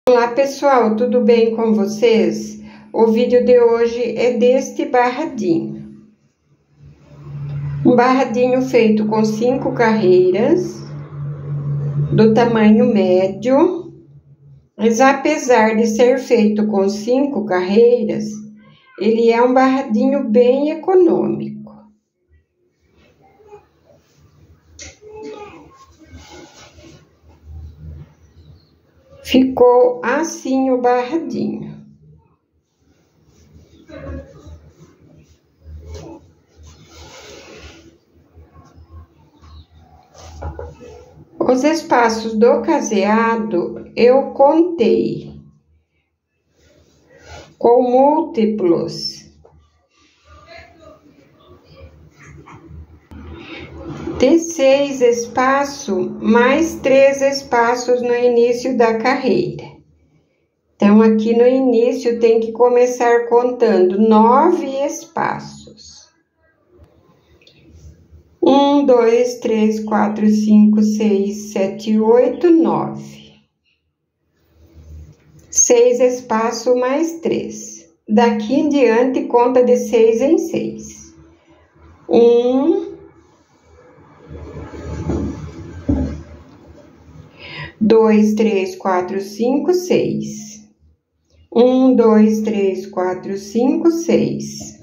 Olá pessoal, tudo bem com vocês? O vídeo de hoje é deste barradinho. Um barradinho feito com 5 carreiras, do tamanho médio, mas apesar de ser feito com 5 carreiras, ele é um barradinho bem econômico. Ficou assim o barradinho. Os espaços do caseado eu contei com múltiplos de 6 espaços, mais 3 espaços no início da carreira. Então, aqui no início tem que começar contando 9 espaços. 1, 2, 3, 4, 5, 6, 7, 8, 9. 6 espaços mais 3. Daqui em diante, conta de 6 em 6. 1, 2, 3, 4, 5, 6. 1, 2, 3, 4, 5, 6.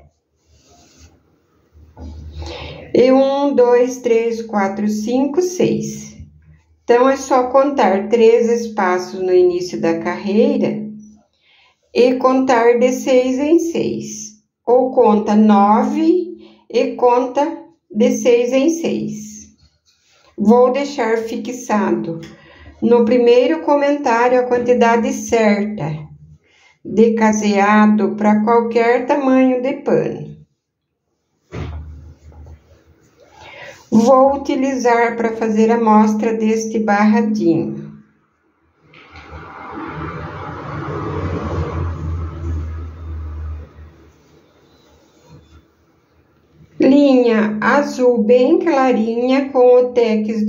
E 1, 2, 3, 4, 5, 6. Então, é só contar 3 espaços no início da carreira e contar de 6 em 6. Ou conta 9 e conta de 6 em 6. Vou deixar fixado no primeiro comentário a quantidade certa de caseado para qualquer tamanho de pano. Vou utilizar para fazer a amostra deste barradinho. Linha azul bem clarinha com o Tex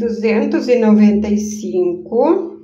295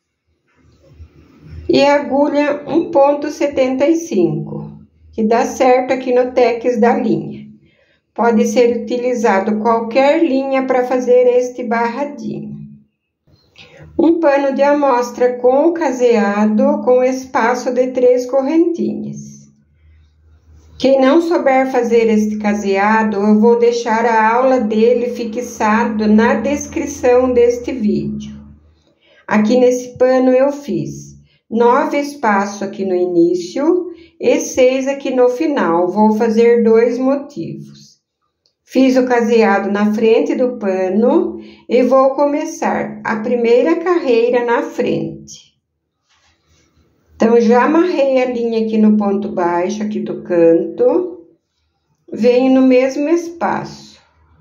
e agulha 1,75, que dá certo aqui no Tex da linha. Pode ser utilizado qualquer linha para fazer este barradinho. Um pano de amostra com o caseado com espaço de 3 correntinhas. Quem não souber fazer este caseado, eu vou deixar a aula dele fixado na descrição deste vídeo. Aqui nesse pano eu fiz 9 espaços aqui no início e 6 aqui no final. Vou fazer 2 motivos. Fiz o caseado na frente do pano e vou começar a primeira carreira na frente. Então, já amarrei a linha aqui no ponto baixo, aqui do canto. Venho no mesmo espaço.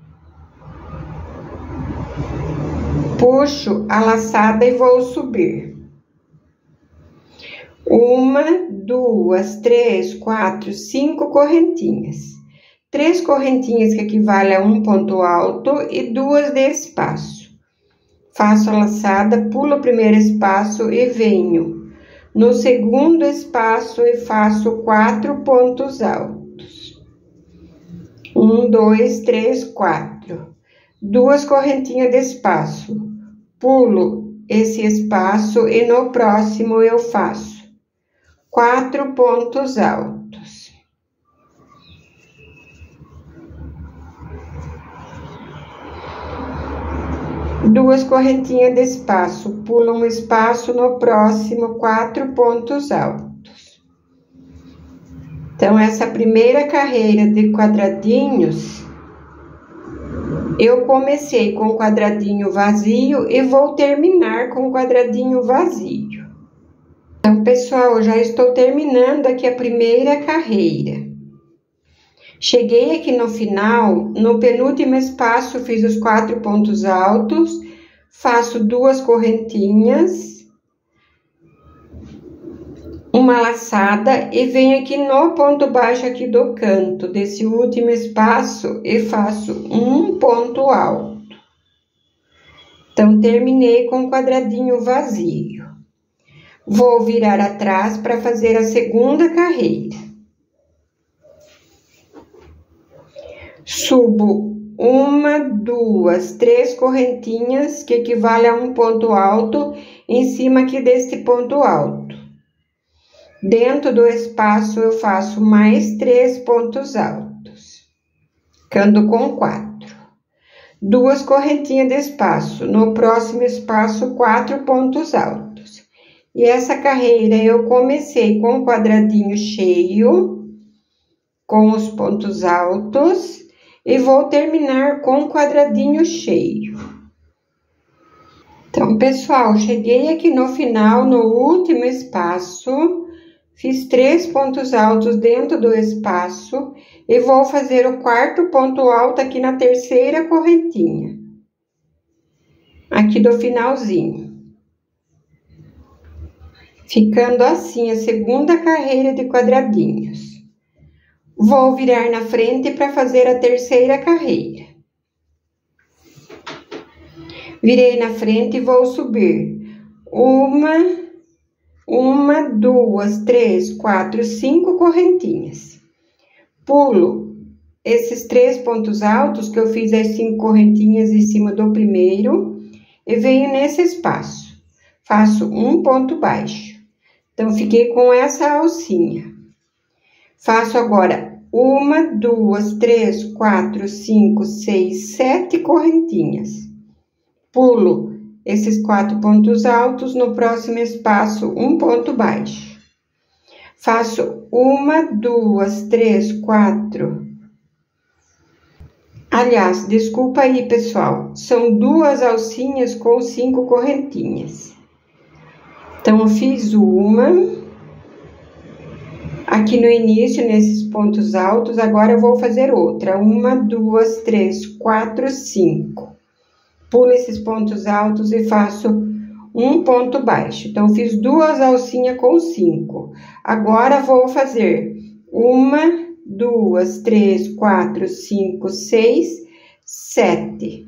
Puxo a laçada e vou subir. 1, 2, 3, 4, 5 correntinhas. 3 correntinhas que equivale a um ponto alto e 2 de espaço. Faço a laçada, pulo o primeiro espaço e venho no segundo espaço e faço 4 pontos altos. 1, 2, 3, 4. 2 correntinhas de espaço. Pulo esse espaço e no próximo eu faço 4 pontos altos. 2 correntinhas de espaço, pulo um espaço, no próximo 4 pontos altos. Então, essa primeira carreira de quadradinhos, eu comecei com quadradinho vazio e vou terminar com quadradinho vazio. Então, pessoal, eu já estou terminando aqui a primeira carreira. Cheguei aqui no final, no penúltimo espaço, fiz os 4 pontos altos, faço 2 correntinhas, uma laçada e venho aqui no ponto baixo aqui do canto desse último espaço e faço um ponto alto. Então, terminei com o quadradinho vazio. Vou virar atrás para fazer a segunda carreira. Subo 1, 2, 3 correntinhas, que equivale a um ponto alto, em cima aqui deste ponto alto. Dentro do espaço, eu faço mais 3 pontos altos, ficando com 4. 2 correntinhas de espaço, no próximo espaço, 4 pontos altos. E essa carreira eu comecei com o quadradinho cheio, com os pontos altos, e vou terminar com o quadradinho cheio. Então, pessoal, cheguei aqui no final, no último espaço, fiz 3 pontos altos dentro do espaço e vou fazer o quarto ponto alto aqui na terceira correntinha, aqui do finalzinho. Ficando assim a segunda carreira de quadradinhos. Vou virar na frente para fazer a terceira carreira. Virei na frente e vou subir 1, 2, 3, 4, 5 correntinhas. Pulo esses 3 pontos altos que eu fiz as 5 correntinhas em cima do primeiro e venho nesse espaço. Faço um ponto baixo. Então, fiquei com essa alcinha. Faço agora 1, 2, 3, 4, 5, 6, 7 correntinhas. Pulo esses 4 pontos altos, no próximo espaço, um ponto baixo. Faço 1, 2, 3, 4. Aliás, desculpa aí, pessoal, são 2 alcinhas com 5 correntinhas. Então, eu fiz uma aqui no início, nesses pontos altos, agora eu vou fazer outra. 1, 2, 3, 4, 5. Pulo esses pontos altos e faço um ponto baixo. Então, fiz 2 alcinhas com 5. Agora, vou fazer 1, 2, 3, 4, 5, 6, 7.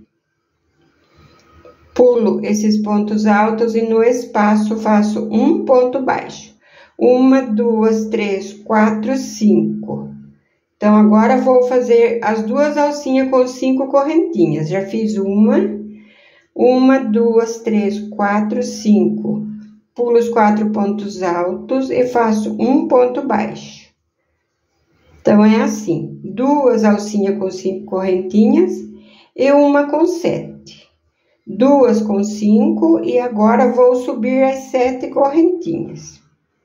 Pulo esses pontos altos e no espaço faço um ponto baixo. 1, 2, 3, 4, 5. Então, agora vou fazer as 2 alcinhas com 5 correntinhas. Já fiz 1, 2, 3, 4, 5. Pulo os 4 pontos altos e faço um ponto baixo. Então, é assim: 2 alcinhas com 5 correntinhas e uma com 7. 2 com 5 e agora vou subir as 7 correntinhas.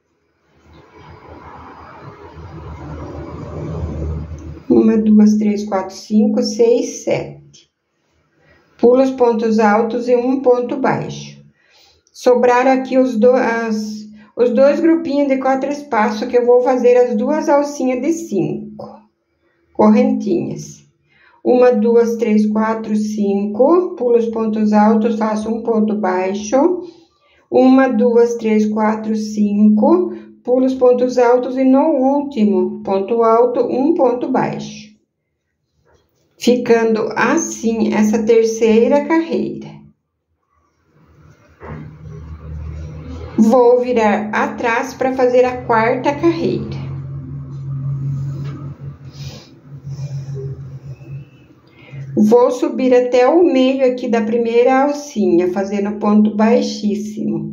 Uma, 2, 3, 4, 5, 6, 7. Pulo os pontos altos e um ponto baixo. Sobraram aqui os dois grupinhos de 4 espaços que eu vou fazer as 2 alcinhas de 5 correntinhas. 1, 2, 3, 4, 5. Pulo os pontos altos, faço um ponto baixo. 1, 2, 3, 4, 5. Pulo os pontos altos e no último ponto alto, um ponto baixo. Ficando assim essa terceira carreira. Vou virar atrás para fazer a quarta carreira. Vou subir até o meio aqui da primeira alcinha, fazendo ponto baixíssimo.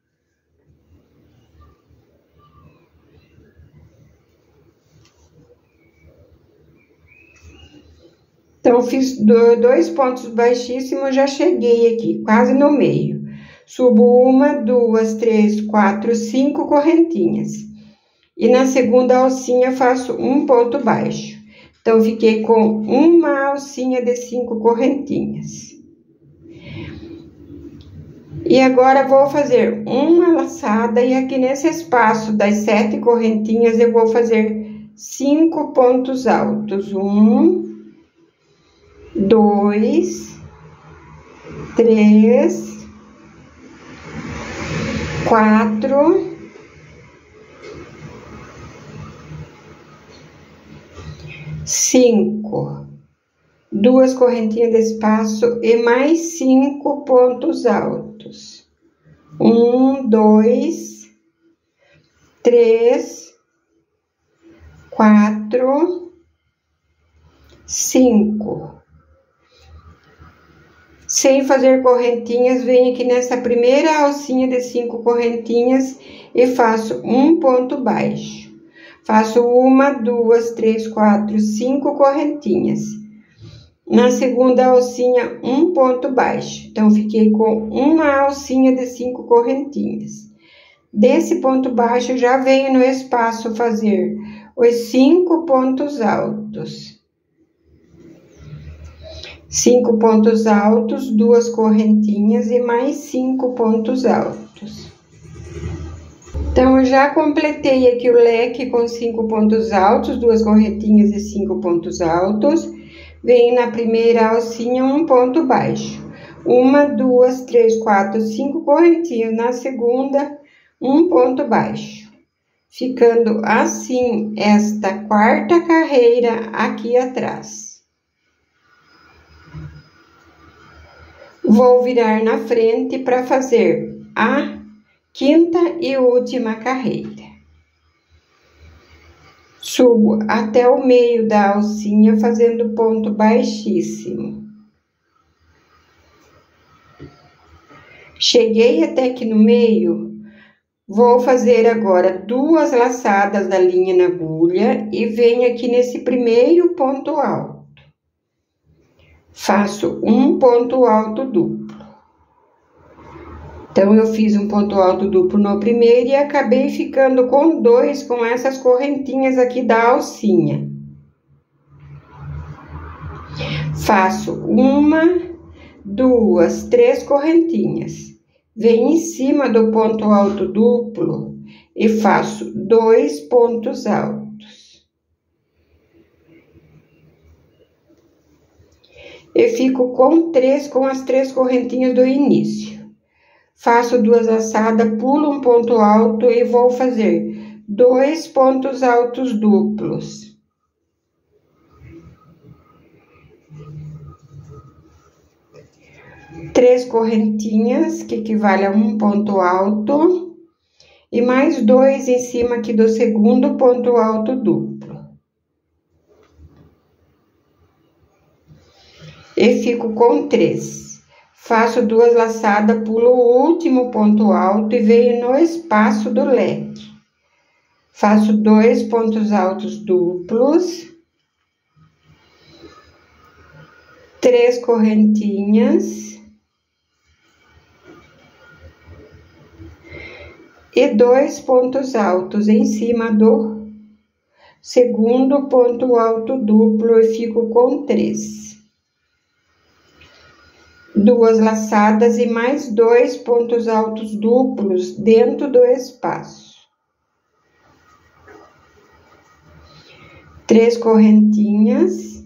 Então, fiz 2 pontos baixíssimos, já cheguei aqui, quase no meio. Subo 1, 2, 3, 4, 5 correntinhas. E na segunda alcinha, faço um ponto baixo. Então, fiquei com uma alcinha de 5 correntinhas. E agora, vou fazer uma laçada e aqui nesse espaço das 7 correntinhas, eu vou fazer 5 pontos altos. 1, 2, 3, 4, 5, 2 correntinhas de espaço e mais 5 pontos altos. 1, 2, 3, 4, 5. Sem fazer correntinhas, venho aqui nessa primeira alcinha de 5 correntinhas e faço um ponto baixo. Faço 1, 2, 3, 4, 5 correntinhas. Na segunda alcinha, um ponto baixo. Então, fiquei com uma alcinha de 5 correntinhas. Desse ponto baixo, já venho no espaço fazer os 5 pontos altos. 5 pontos altos, 2 correntinhas e mais 5 pontos altos. Então, eu já completei aqui o leque com 5 pontos altos, 2 correntinhas e 5 pontos altos. Venho na primeira alcinha um ponto baixo. 1, 2, 3, 4, 5 correntinhas. Na segunda, um ponto baixo. Ficando assim esta quarta carreira aqui atrás. Vou virar na frente para fazer a quinta e última carreira. Subo até o meio da alcinha fazendo ponto baixíssimo. Cheguei até aqui no meio, vou fazer agora 2 laçadas da linha na agulha e venho aqui nesse primeiro ponto alto. Faço um ponto alto duplo. Então, eu fiz um ponto alto duplo no primeiro e acabei ficando com 2 com essas correntinhas aqui da alcinha. Faço 1, 2, 3 correntinhas. Venho em cima do ponto alto duplo e faço 2 pontos altos. E fico com 3 com as 3 correntinhas do início. Faço 2 laçadas, pulo um ponto alto e vou fazer 2 pontos altos duplos. Três correntinhas, que equivale a um ponto alto, e mais 2 em cima aqui do segundo ponto alto duplo. E fico com 3. Faço 2 laçadas, pulo o último ponto alto e venho no espaço do leque. Faço 2 pontos altos duplos. 3 correntinhas. E 2 pontos altos em cima do segundo ponto alto duplo e fico com 3. 2 laçadas e mais 2 pontos altos duplos dentro do espaço. 3 correntinhas.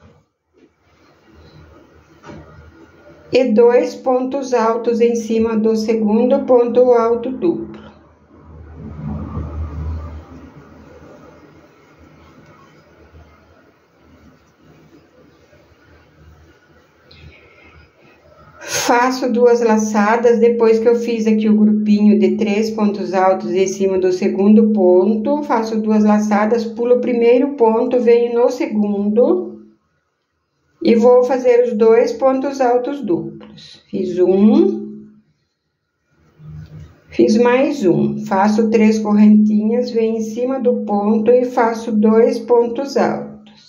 E 2 pontos altos em cima do segundo ponto alto duplo. Faço 2 laçadas, depois que eu fiz aqui o grupinho de 3 pontos altos em cima do segundo ponto, faço 2 laçadas, pulo o primeiro ponto, venho no segundo e vou fazer os 2 pontos altos duplos. Fiz um, fiz mais um, faço 3 correntinhas, venho em cima do ponto e faço 2 pontos altos.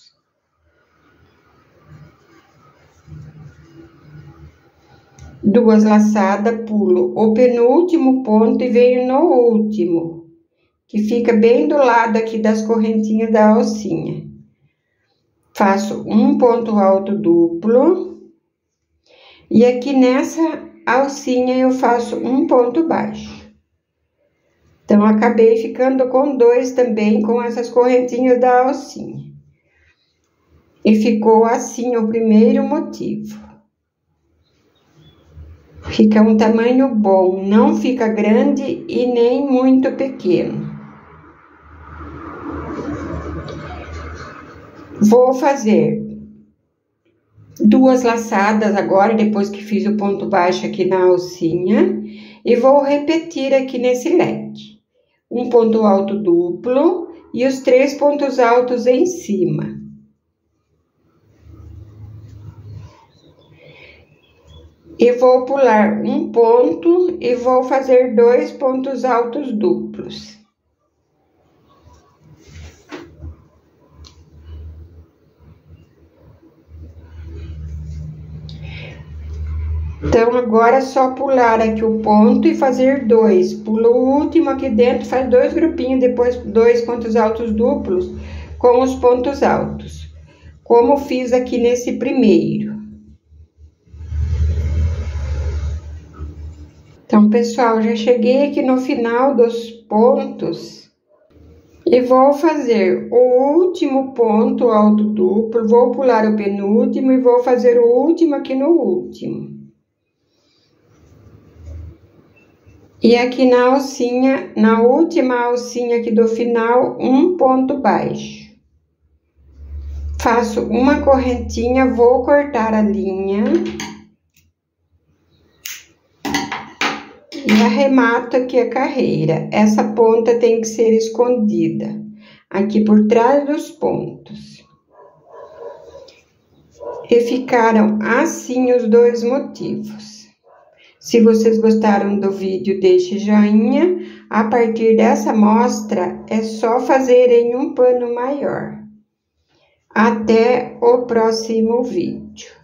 2 laçadas, pulo o penúltimo ponto e venho no último, que fica bem do lado aqui das correntinhas da alcinha. Faço um ponto alto duplo e aqui nessa alcinha eu faço um ponto baixo. Então, acabei ficando com 2 também com essas correntinhas da alcinha. E ficou assim o primeiro motivo. Fica um tamanho bom, não fica grande e nem muito pequeno. Vou fazer 2 laçadas agora, depois que fiz o ponto baixo aqui na alcinha, e vou repetir aqui nesse leque. um ponto alto duplo e os 3 pontos altos em cima. E vou pular um ponto e vou fazer 2 pontos altos duplos. Então, agora é só pular aqui o ponto e fazer 2. Pula o último aqui dentro, faz 2 grupinhos, depois 2 pontos altos duplos com os pontos altos, como fiz aqui nesse primeiro. Então, pessoal, já cheguei aqui no final dos pontos e vou fazer o último ponto alto duplo, vou pular o penúltimo e vou fazer o último aqui no último. E aqui na alcinha, na última alcinha aqui do final, um ponto baixo. Faço uma correntinha, vou cortar a linha. E arremato aqui a carreira. Essa ponta tem que ser escondida aqui por trás dos pontos. E ficaram assim os 2 motivos. Se vocês gostaram do vídeo, deixe joinha. A partir dessa amostra, é só fazer em um pano maior. Até o próximo vídeo.